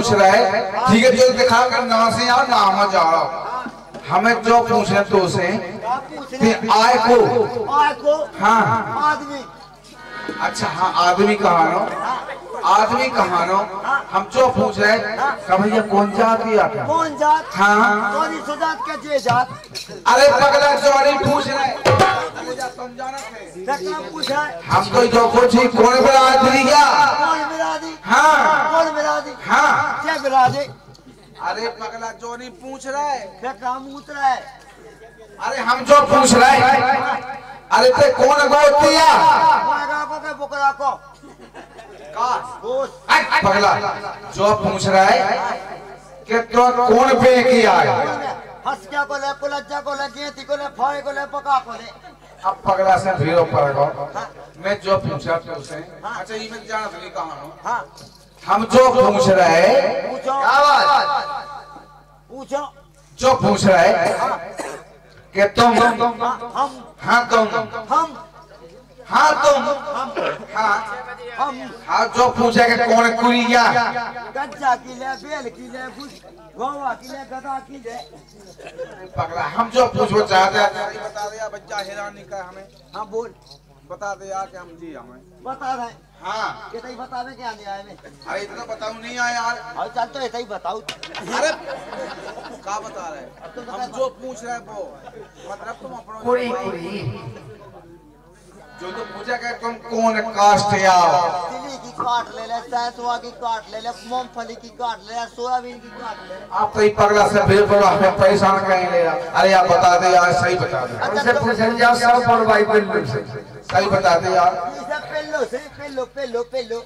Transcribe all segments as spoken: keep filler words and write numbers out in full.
पूछ रहा है ठीक है जो दिखा कर ना से आओ ना मत जाओ हमें जो पूछ रहे तो से आय को आय को हाँ आदमी अच्छा हाँ आदमी कहाँ नो आदमी कहाँ नो हम जो पूछ रहे का भैया कौन जात या क्या कौन जात हाँ कौन सी जात के जे जात अरे पगला जोड़ी पूछ रहे समझाना क्या पूछा हम तो जो कुछ ही कौन बिरादरी क्या कौन बिरादरी हाँ कौन बिरादरी हाँ क्या बिरादरी अरे पगला जो नहीं पूछ रहा है क्या काम उतरा है अरे हम जो पूछ रहे हैं अरे ते कौन गोतिया बकरा को के बकरा को का गोश्त पगला जो पूछ रहा है कि तो कौन पे किया है हंस क्या को ले कुलज्जा को ले गेती को ले फाय को ले पका को ले अब पगला से भीड़ो पड़ेगा मैं जो पूछा तो उसे अच्छा ये मैं जाना तो नहीं कहां हूं हां हम जो पूछ रहे हैं पूछो क्या बात पूछो जो पूछ रहे हैं कि तुम हम हाँ तुम हम हाँ तुम हम हाँ हम हाँ जो पूछे कि कौन कुरिया गज्जा की ले बेल की ले गोवा की ले गधा की ले पगला हम जो पूछना चाहते हैं बता दे यार बच्चा हैरान नहीं कर हमें हाँ बोल बता दे यार कि हम जी हमें बता रहे हाँ कितना ही बतावे क्या नहीं आए में अरे इतना बताऊं नहीं आया यार और चल तो ऐसा ही बताओ अरे क्या बता रहे हम जो पूछ रहे वो मतलब तुम अपना कोई कोई जो तो पूछा कि तुम कौन कास्ट या तिली की काट ले ले सरसों की काट ले ले मूंगफली की काट ले ले सोयाबीन की काट ले ले आप तो ही पगला से फिर पड़ा हमें परेशान कहीं ले रहा अरे आप बता दे यार सही बता दे उनसे पूछन जाओ सब और भाई बिल्कुल से सही बता दे यार इसे पेलो से पेलो पेलो पेलो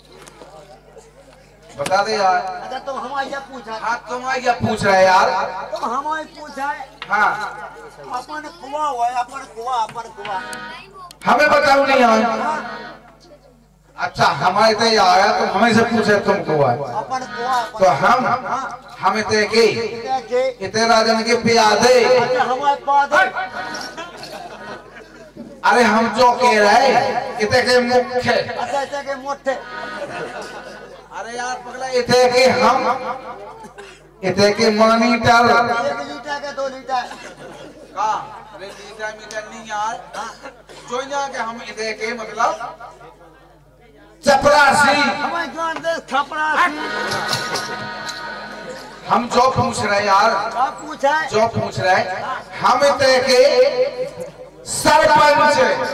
बता दे यार अच्छा तुम हमारे ये पूछा हाँ तुम क्या पूछ रहे यार तुम हमारे पूछा है हाँ अपन कुआ हुआ है अपन कुआ अपन कुआ हमें बताओ नहीं यार अच्छा हमारे तो आया तो हमें से पूछे तुम को है अपन कुआ तो हम हमें ते के के इतने राजन के पियादे अच्छा हमारे पास अरे हम जो कह रहे इतने के मुख्य अच्छा ऐसे के मोटे अरे यार पगला इतने के हम इतने के मॉनिटर एक लीटर के दो लीटर का अरे लीटर मीटर नहीं यार जो यहाँ के हम इतने के मतलब चपरासी हमारे जान दे खपरासी हम जो पूछ रहे यार क्या पूछा है जो पूछ रहे हम इतने के सरपंच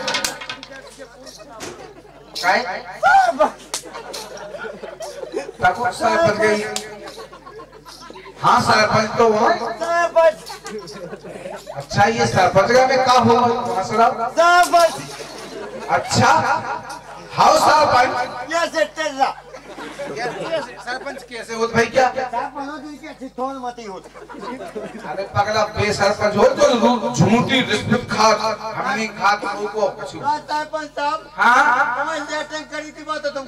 काय तको सरपंच गई हाँ सरपंच तो वो सरपंच अच्छा ये सरपंच का में का हो मसला सरपंच अच्छा हाउ सरपंच ये से तेरा सरपंच कैसे हो भाई क्या सरपंच हो के चिथोन मती हो अरे पगला बेसरपंच हो तो झूठी रिश्वत खा हमने खा तो को कुछ सरपंच साहब हाँ हमें लेटिंग करी थी बात तुम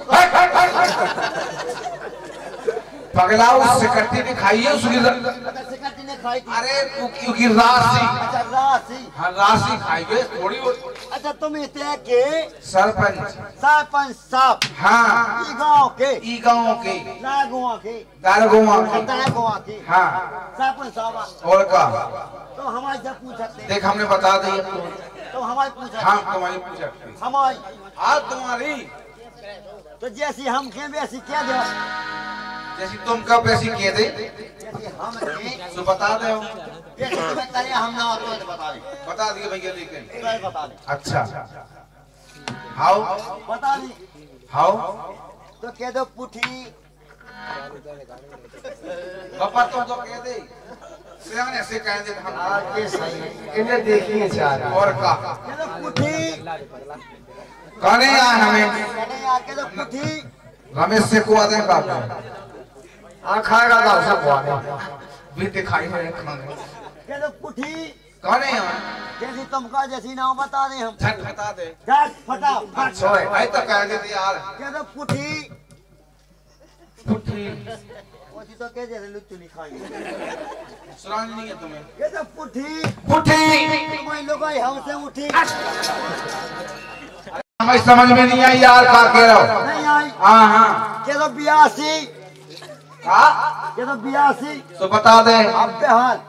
पगला उस सिकरती ने खाई है उसकी सिकरती ने खाई थी अरे क्योंकि राशि अच्छा राशि हाँ राशि खाई है थोड़ी अच्छा तुम इतने के सरपंच सरपंच साहब हाँ ई गांव के ई गांव के लागुआ के दारगुआ के दारगुआ के हाँ सरपंच साहब और का तो हमारे जब पूछते देख हमने बता दिया तो हमारे पूछा हाँ तुम्हारी पूछा हमारी हाँ तुम्हारी तो जैसी हम के वैसी क्या दे जैसी तुम कब वैसी कह दे जैसी हम के तो बता दे जैसे तुम्हें करे हम ना तो बता दे बता दिए भैया लेकिन तो बता दे अच्छा हाउ बता दी हाउ तो कह दो पुठी पापा तुम तो कह दे सियाने से कह दे हम आगे सही है इन्हें देखिए चार और का कह दो पुठी कहने आए हमें कहने आ कह दो पुठी रमेश से कुआ दें बाप आ खाएगा तो सब वाले भी दिखाई है खाने कह दो पुठी कहने आए जैसी तुमका जैसी नाम बता दे हम झट बता दे झट फटा फट सोए भाई तो कह देते यार कह दो पुठी पुट्ठी वो तो कह जैसे लुच्चू नहीं खाएंगे सुनानी नहीं है तुम्हें कह दो पुठी पुट्ठी तुम्हारे लोग हमसे उठी हमें समझ में नहीं आई यार का कह रहा हो नहीं आई हाँ हाँ कह दो बियासी हाँ ये तो बियासी तो बता दे। अब हाल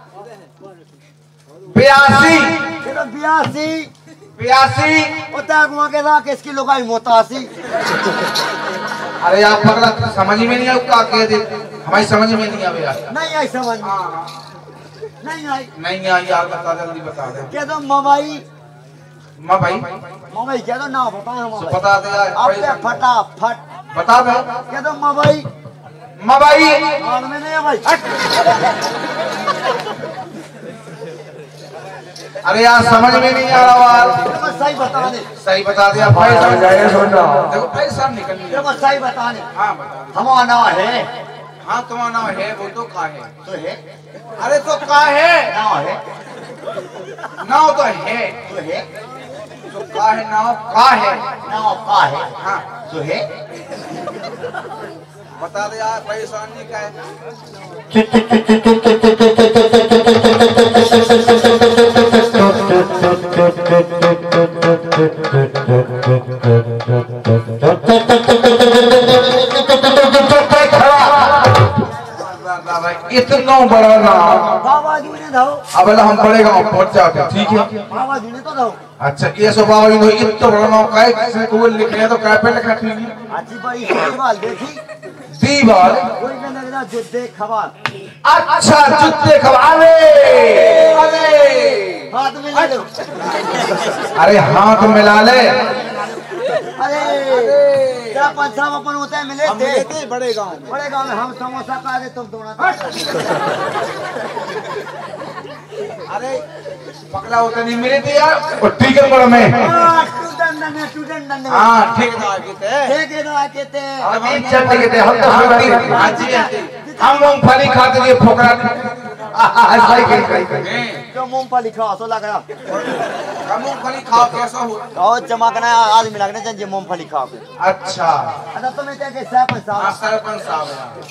बयासी ये तो बियासी बयासी होता है के साथ किसकी लुगाई मोतासी। अरे आप पगला समझ में नहीं आया क्या कह दे, हमारी समझ में नहीं आवे यार। नहीं आई समझ में। हाँ नहीं आई नहीं आई यार, बता जल्दी बता दे। क्या तो मवाई माँ भाई मवाई क्या तो ना बताए हम तो बता दे यार। अब पे फटाफट बता दे। क्या तो मवाई माँ भाई और में नहीं है भाई। अरे यार समझ में नहीं आ रहा यार। देखो सही बताने सही बता दिया भाई साहब। जाए सुन रहा देखो भाई साहब निकल लिया। देखो सही बताने हाँ बता। हमारा नाम है हाँ तुम्हारा नाम है, वो तो का है। तो है अरे तो का है, नाम है नाव तो है, तो है तो का है नाव का है। नाम का है हाँ तो है। बता दे यार, परेशानी का है। इतना बड़ा नाम बाबा जी ने दो अब हम बड़े गाँव पहुँच जाते, ठीक है। बाबा जी ने तो दो अच्छा ये सब बाबा जी इतना बड़ा नाम का है, किसी को लिखे तो क्या पे लिखा ठीक है। अच्छी बड़ी दीवार देखी दीवार कोई में लग रहा जो देख खबर अच्छा जूते खवाले। अरे हाथ में ले लो। अरे हाथ मिला ले। अरे क्या पंचाब अपन होता है मिले थे बड़े गांव बड़े गांव में हम समोसा खा रहे तुम दोनों। अरे पकड़ा होता नहीं मिले थे यार। और ठीक है बड़ा में स्टूडेंट ने स्टूडेंट ने हाँ ठीक है। ठीक है ना कहते हैं हम चलते कहते हम तो हाँ जी हम मूंगफली खाते ये फोकरा ऐसा ही कहीं कहीं जो मूंगफली खाओ तो लग रहा हम मूंगफली खाओ कैसा हो। और जमा करना आदमी लगने चाहिए मूंगफली खाओ के। अच्छा अच्छा तुम्हें क्या कैसा है पैसा हाँ सरपंच साहब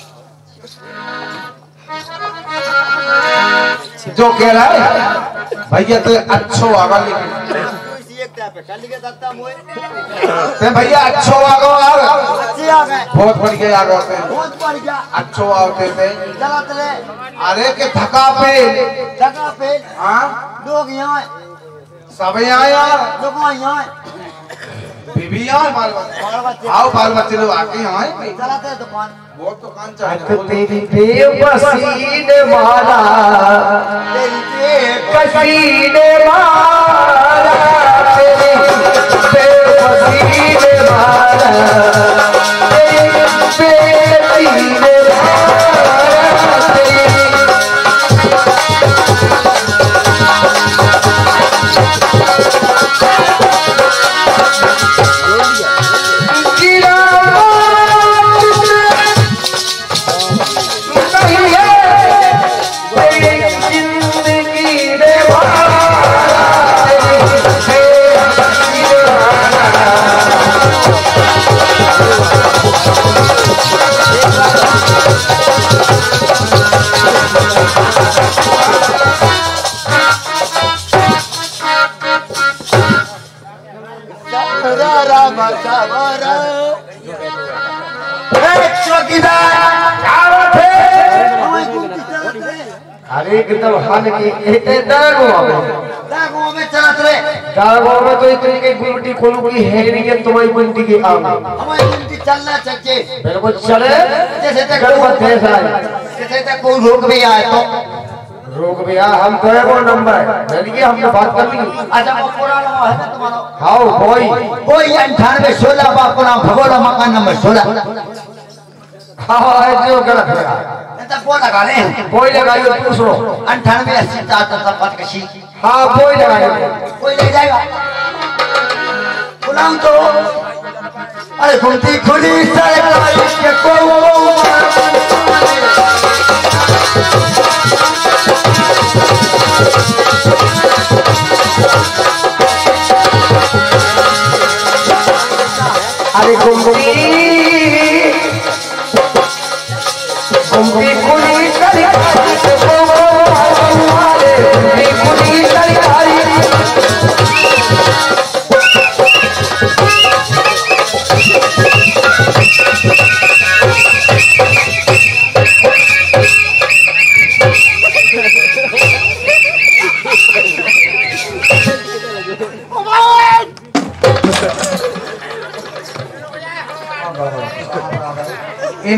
जो कह रहा है भैया तो अच्छो आगा लेकिन एक टाइप है कल के दत्ता मुए ते भैया अच्छो आगो यार। अच्छे आ गए बहुत बढ़िया आगो थे, बहुत बढ़िया अच्छो आते थे। चला चले अरे के थका पे जगह पे हाँ लोग यहाँ सब यहाँ यार, लोग यहाँ बीबी यहाँ बाल बच्चे बाल बच्चे आओ बाल बच्चे लोग आके यहाँ हैं। चला चले दुकान वो दुकान चाहिए तो तेरी बेबसी ने मारा तेरी पेट कसी ने मारा तेरी बेबसी ने मारा तेरी बेबसी ने मारा तेरी अरे एकदम हाल की एते दागो में दागो में चला चले दागो में तो इतनी के गुमटी खोलू की है नहीं है तुम्हारी गुमटी की आम हमारी गुमटी चलना चाहिए बिल्कुल चले जैसे तक गड़बड़ है सारी जैसे तक कोई रोक भी आए तो रोक भैया हम तो है वो नंबर चलिए हमने बात कर ली। अच्छा वो पूरा नाम है ना तुम्हारा हाउ कोई कोई अंठानवे सोलह बाप नाम भगोड़ा मकान नंबर सोलह। हाँ जो गलत है वो लगा ले कोई लगाइए दूसरो अंठानवे अस्सी चार सौ पाँच कशी हाँ कोई लगाइए कोई ले जाएगा बुलाऊं तो अरे घुमती खुली सरकारी के को अरे घुमती घुमती खुली सरकारी के को अरे घुमती खुली सरकारी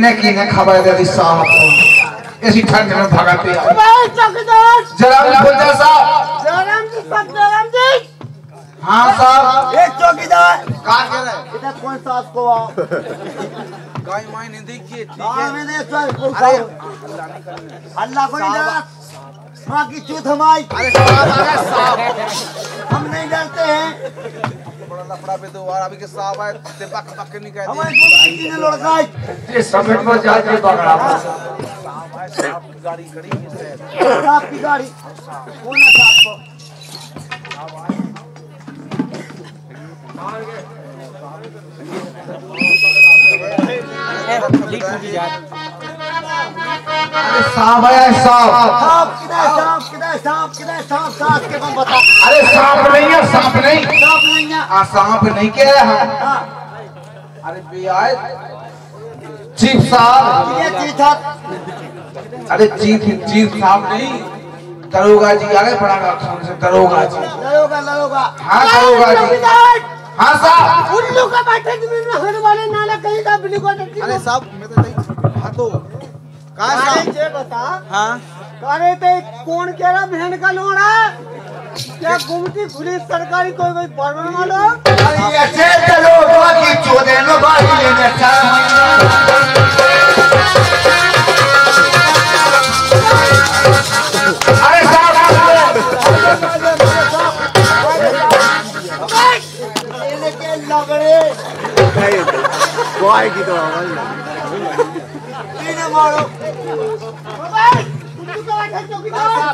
कीने कीने खबर दे दी साहब को ऐसी ठंड में भगाते हैं चौकीदार जनाब फुलझर साहब जयराम जी सब जयराम जी हाँ साहब एक चौकीदार कहाँ कह रहे हैं इधर कौन सा आपको आओ गाय माय नहीं देखिए ठीक हाँ है मैंने सर अल्लाह को नहीं डरा माँ की चूत हमारी अरे साहब अरे साहब हम नहीं डरते हैं बड़ा लफड़ा पे दो बार अभी के साहब आए दिब्बा खपक के निकाल हमारे दोस्त कितने लड़का है ये समेट में जाके पकड़ा साहब आए साहब की गाड़ी खड़ी है साहब की गाड़ी कौन है साहब को अरे साहब आया साहब साहब किधर साहब किधर साहब किधर साहब साहब के कौन बता अरे सांप नहीं है सांप नहीं साहब नहीं है हाँ सांप नहीं कह रहे हम हाँ अरे बेआए चीफ साहब ये चीज था अरे चीफ चीफ साहब नहीं दरोगा जी आ गए पड़ा से दरोगा जी लड़ोगा लड़ोगा हाँ दरोगा जी हाँ साहब उल्लू का बैठे जमीन में हर वाले नाला कहीं का बिल्ली को डरती अरे साहब मैं तो नहीं हाँ तो कहाँ साहब ये बता हाँ अरे ते कौन कह रहा बहन का लोड़ा क्या घूमती खुली सरकारी कोई कोई पढ़ने वाला अरे ऐसे चलो बाकी चोदे नो बाकी लेने अरे साहब लेने के लगड़े कोई की तो इन्हें मारो उल्लू का बैठे चौकीदार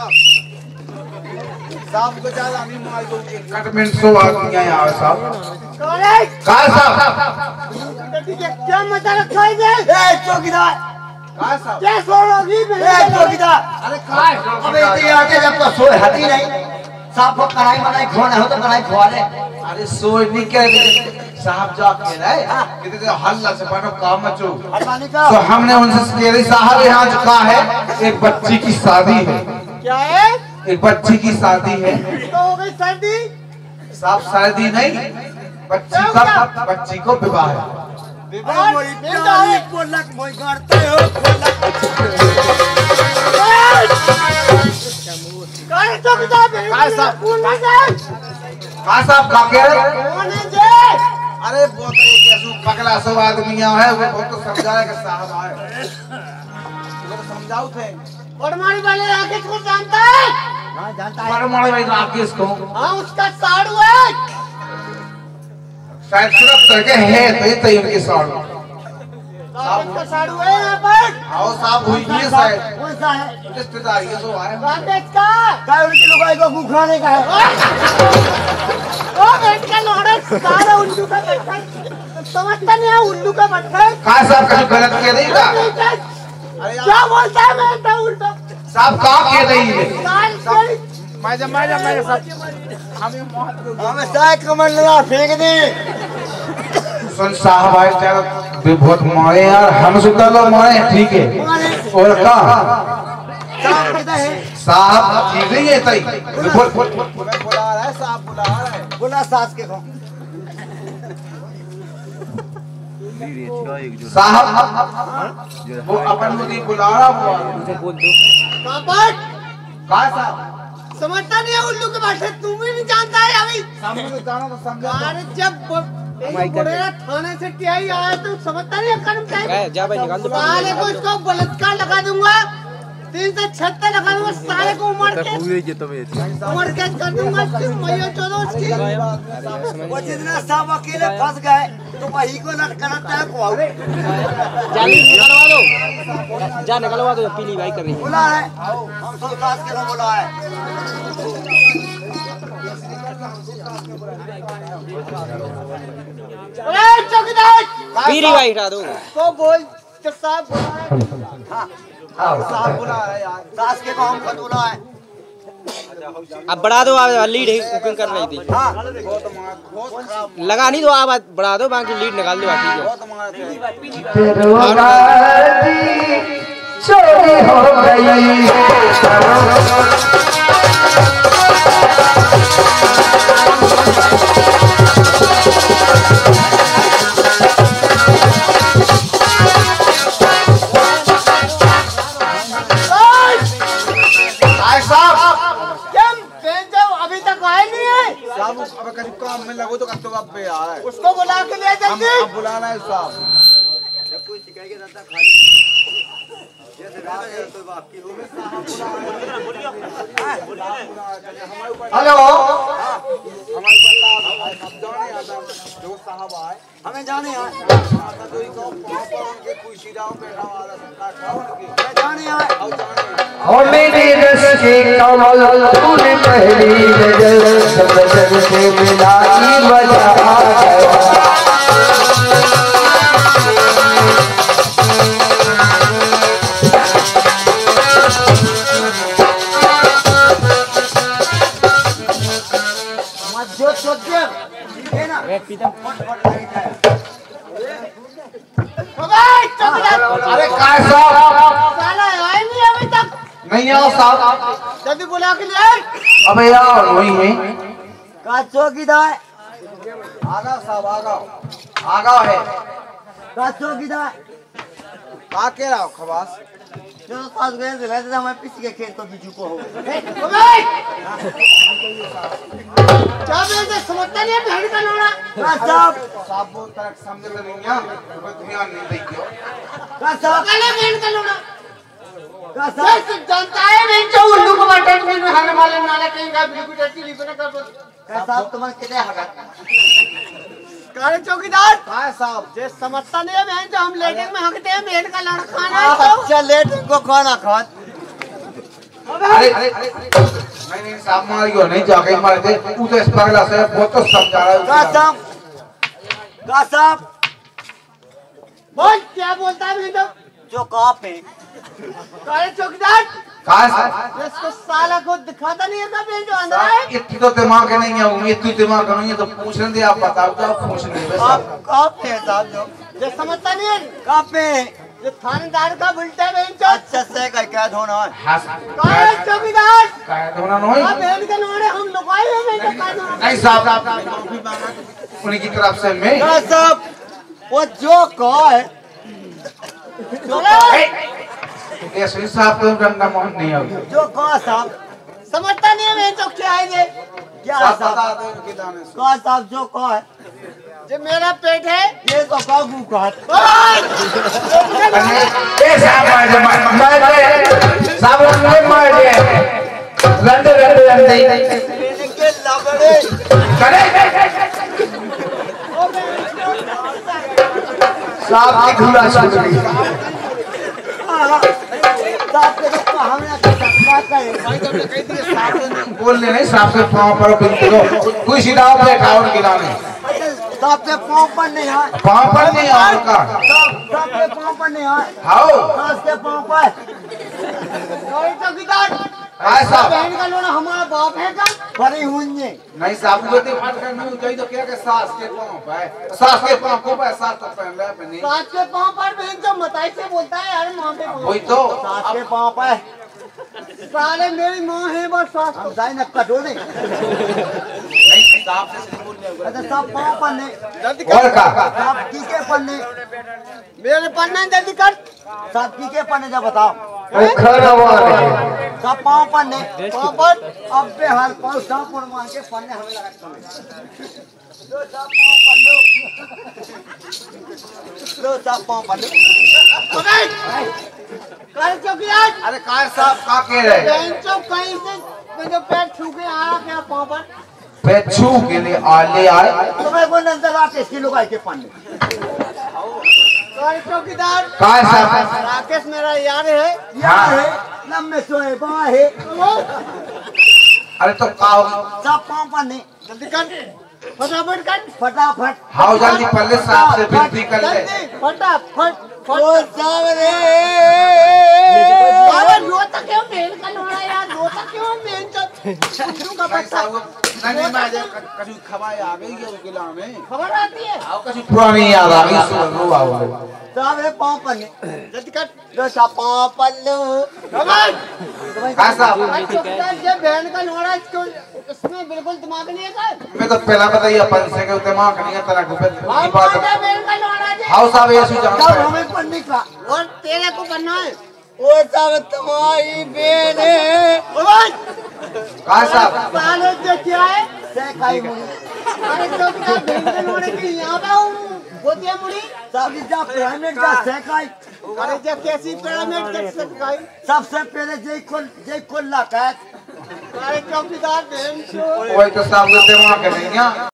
साहब को ज्यादा नहीं मार दो कटमेंट सो आदमी आए यार साहब अरे कहाँ साहब क्या मजा रखा है ए चौकीदार कहाँ साहब क्या सोड़ोगी ए चौकीदार अरे कहाँ है अबे इतनी आके जब तो सोए हटी नहीं साहब को कढ़ाई बनाई खोना हो तो कढ़ाई खवा ले अरे सोए नहीं कह रहे साहब जा कह रहे कहते थे हल्ला से बनो काम मचो हटवाने का तो हमने उनसे कह रही साहब यहाँ जो कहा है एक बच्ची की शादी है क्या है एक बच्ची की शादी है तो हो गई सर्दी साहब शादी नहीं बच्ची का बच्ची को विवाह है और प्यारी कोलक मोई गाड़ते हो कौन चौकीदार कहाँ साहब? कौन है ये? कहा साहब का कह रहे कौन है ये? अरे वो तो एक ऐसू पगला सो आदमी यहाँ है वो बहुत तो समझा है कि साहब आए वो तो समझाओ थे पड़मारी वाले राकेश को जानता है हाँ जानता है परमाणु भाई राकेश को हाँ उसका साड़ू है शायद सिर्फ करके है तो ये तो उनके साथ राकेश का साड़ू है यहाँ पर आओ साहब हुई है शायद कौन सा है रिश्तेदारी है सो आए राकेश का क्या उनकी लुगाई को मुंह खाने का है ओ बेट का लोड़ा सारा उल्लू का बच्चा है। समझता नहीं है उल्लू का बच्चा है। कहा साहब कहीं गलत कह रही का अरे क्या बोलता है मैं तो उल्टा साहब कहा कह रही है साल से मैं जब मैं जब मैं सब हमें मौत हमें साय कमर लगा फेंक दे सुन साहब आए चाहे भी बहुत मारे यार हम सुधा लोग मारे ठीक है और का साहब किधर है साहब ठीक नहीं है तई बोल बोल बुला रहा है साहब बुला रहा है बोला सास के को साहब वो अपन मुझे बुला रहा हुआ कापट कहा साहब समझता नहीं है उल्लू के भाषा तुम भी नहीं जानता है अभी सामने को जाना तो समझा अरे जब बुढ़ेरा थाने से टियाई आया तो समझता नहीं है कर्म टाइम जा भाई निकाल दो साले को इसको बलात्कार लगा दूंगा तीन से छत्तर लगा दूंगा साले को उम्र के उम्र के कर दूंगा इसकी मैया चोदो उसकी वो जितना साहब अकेले फंस गए तो वही को लट करता है को जा निकलवा दो जा निकलवा दो पीली भाई कर रही है बोला है हम सब सास के को बोला है अरे चौकीदार पीली भाई हटा दो तो बोल तो साहब बोला है हाँ साहब बोला है यार सास के को हम खुद बोला है अब बढ़ा दो आप लीड कुकिंग कर रही थी हाँ लगा नहीं दो आप बढ़ा दो बाकी लीड निकाल दो ठीक है चोरी हो गई काम में लगो तो कत्तो का पे यार उसको बुला के ले हम जल्दी। अब बुलाना है साहब। हेलो हमारे पास जाने आता जो साहब आए हमें जाने आए तो इनको पाँव पर उनके कोई सीधा बैठा वाला सबका खाओ उनके जाने आए आओ जाने हो मेरी रस के कमल तूने पहली नजर समझ से मिलाई मजा आ गया। जो सोचे है ना फट फट लाइट है। ओए चौकीदार अरे काय साहब साला आए नहीं अभी तक। नहीं आओ साहब। जल्दी बुला के ले आए। अबे यार वही है का चौकीदार आगा साहब आगा आगा है का चौकीदार का के रहा खवास जो पास गए थे वैसे हमें पीछे के खेत को बिजू को हो गए। ओए क्या बोलते समझता नहीं है भेड़ का लोड़ा। का साहब साहब वो तरह समझ ले नहीं है कोई ध्यान नहीं देगी का साहब काले भेड़ का लोड़ा। का साहब बस जनता है नहीं जो उल्लू को बटन में खाने वाले नाले कहीं का बिल्कुल ऐसी लिपना कर दो। का साहब तुम्हारे कितने हगत काले चौकीदार का साहब जे समझता नहीं है बहन जो हम लेटिंग में हकते हैं भेड़ का लड़ खाना है तो। अच्छा लेट को खाना खात अरे नहीं नहीं साहब मारियो नहीं जाके मारे थे तू तो इस पगला से बहुत तो समझा रहा का है साहब का साहब बोल क्या बोलता है भीतर। जो कहाँ पे काले चौकीदार काय साहब इसको साला को दिखाता नहीं है का भेड़ जो अंदर है। इतनी तो दिमाग नहीं है उम्मीद इतनी दिमाग नहीं है तो पूछने दे आप बताओ जाओ पूछने दे आप कहाँ पे है साहब जो जे समझता नहीं है कहाँ पे जो थानेदार का बुलटा बहन जो। अच्छा से का क्या धोना है हाँ काले चौकीदार काय धोना नहीं आप भेड़ के लोड़े हम लुकाए हैं नहीं तो का धोना। नहीं साहब उन्हीं की तरफ से मैं का साहब वो जो कहा है ये सुनी साहब तो गंगा मोहन नहीं होगी जो कहा साहब समझता नहीं है मैं तो क्या है ये। क्या है साहब साहब बता दो उनके दाने से कहा साहब जो कहा है जो मेरा पेट है ये तो काबू का ए साहब मार दे मार दे साहब ने मार दे लंडे लंडे लंडे के लबड़े करे साहब की घूरा छूट गई साहब के तो हमने क्या करे बोलने नहीं साहब से पाँव पर बिल्कुल दो कोई सीधा बैठा उनके नामे साहब के पाँव पर नहीं है पाँव पर नहीं है उनका साहब साहब के पाँव पर नहीं है हाओ साहब के पाँव पर काले चौकीदार हाय साहब बहन का लोड़ा हमारा बाप है का। बड़ी हुंजे नहीं साहब को तो फट कर नहीं चाहिए तो क्या के सास के पाँव पे सास के पाँव को पे सास तो पहन ले पे नहीं सास के पाँव पर बहन जो बताई से बोलता है यार माँ पे वही तो साहब के पाँव पर साले मेरी माँ है बस सास हम जाए न कटो नहीं नहीं साहब से बोल ले अच्छा साहब पाँव पर नहीं जल्दी और का साहब की के पर नहीं मेरे पन्ना जल्दी कर। साहब की के पर नहीं जा बताओ वो खड़ा हुआ है साहब पाँव पर नहीं पाँव पर अब बेहाल पाँव साहब पर मार के पन्ने हमें लगा लो साहब पाँव पर लो लो साहब पाँव पर लो काले चौकीदार अरे काय साहब का कह रहे बहन चो कहीं से मेरे पैर छू के आया क्या पाँव पर। पे छू के लिए आले आए तुम्हें को नजर आके इसकी लोग आए के पन्ने काले चौकीदार काय साहब राकेश मेरा यार है। यार है लम्बे सोए बाँ है अरे तो का साहब पाँव पर नहीं जल्दी कर फटाफट कर फटाफट हाउ जल्दी पल्ले साहब से विनती कर ले जल्दी फटाफट ओ सावरे अरे रोता क्यों मेल का लोड़ा यार रोता क्यों मेल चो का भाई बच्चा साहब नहीं नहीं मैं जे कछु खवाए आ गई है उनके नामे खबर आती है। आओ कछु पुरानी याद आ गई सो रो आओ सावरे पाँव पर नहीं जल्दी कर लो साहब पाँव पर लो खबर काय साहब भाई चौकीदार ये बहन का लोड़ा इसको इसमें बिल्कुल दिमाग नहीं है का। मैं तो पहला बताइए अपन से के दिमाग नहीं है तेरा गुफे की हम बात आजा बहन का लोड़ा जे हाउ साहब ये सु साहब जान हमें पढ़ने का और तेरे को बनना है। ओ साहब तुम्हारी बहन है ओ भाई काय साहब साले जो क्या है सहकाई मुड़ी अरे तो क्या भेंगे लोड़े की यहाँ पे हूँ गोतिया मुड़ी साहब जा पिरामिड जा सहकाई अरे जब कैसी पिरामिड कैसे सकाई सबसे पहले जय कुल जय कुल्ला का अरे चौकीदार भेंग वही तो साहब दिमाग नहीं है